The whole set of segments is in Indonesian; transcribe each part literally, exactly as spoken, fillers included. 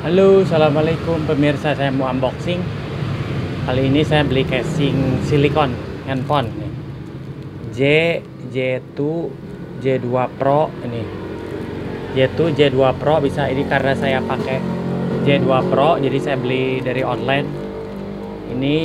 Halo, assalamualaikum pemirsa. Saya mau unboxing. Kali ini saya beli casing silikon handphone nih. J J dua J dua Pro ini. J dua J dua Pro bisa ini karena saya pakai J dua Pro, jadi saya beli dari online. Ini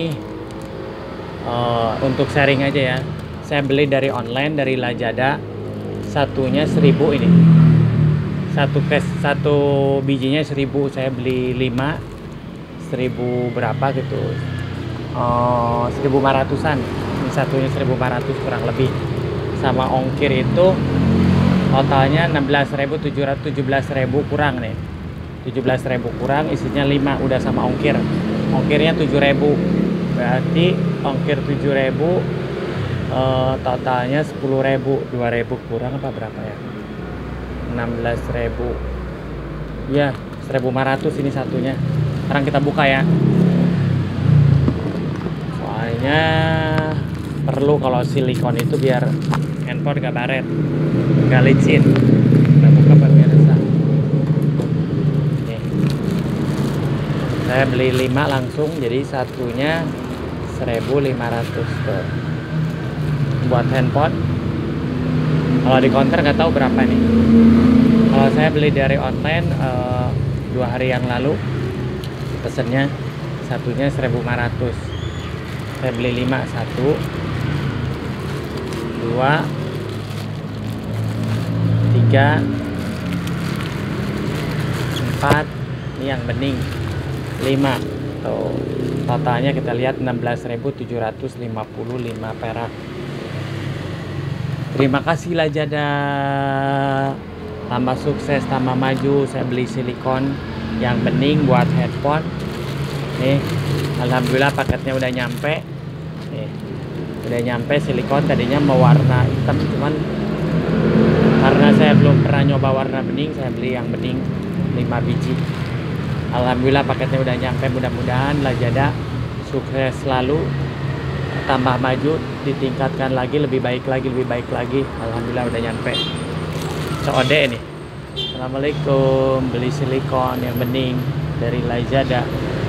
uh, untuk sharing aja ya. Saya beli dari online dari Lazada. Satunya seribu ini. Satu case satu bijinya seribu, saya beli lima seribu berapa gitu, uh, seribu lima ratusan. Ini satunya seribu lima ratus kurang lebih, sama ongkir itu totalnya enam belas ribu tujuh ratus, tujuh belas ribu kurang nih, tujuh belas ribu kurang, isinya lima udah sama ongkir. Ongkirnya tujuh ribu, berarti ongkir tujuh ribu, uh, totalnya sepuluh ribu. Dua ribu kurang apa berapa ya, enam belas ribu ya, seribu lima ratus ini satunya. Sekarang kita buka ya, soalnya perlu kalau silikon itu biar handphone gak baret, gak licin. Kita buka pemirsa. Nih, saya beli lima langsung, jadi satunya seribu lima ratus tuh buat handphone. Kalau di counter nggak tahu berapa nih. Kalau saya beli dari online uh, dua hari yang lalu, pesennya satunya seribu lima ratus. Saya beli lima, satu, dua, tiga, empat. Ini yang bening, lima. Tuh, totalnya kita lihat enam belas ribu tujuh ratus lima puluh lima perak. Terima kasih Lazada, tambah sukses, tambah maju. Saya beli silikon yang bening buat headphone. Nih, alhamdulillah paketnya udah nyampe. Nih, udah nyampe silikon. Tadinya mau warna hitam, cuman karena saya belum pernah nyoba warna bening, saya beli yang bening lima biji. Alhamdulillah paketnya udah nyampe. Mudah-mudahan Lazada sukses selalu, tambah maju, ditingkatkan lagi, lebih baik lagi, lebih baik lagi. Alhamdulillah udah nyampe. Seode nih. Assalamualaikum, beli silikon yang bening dari Lazada.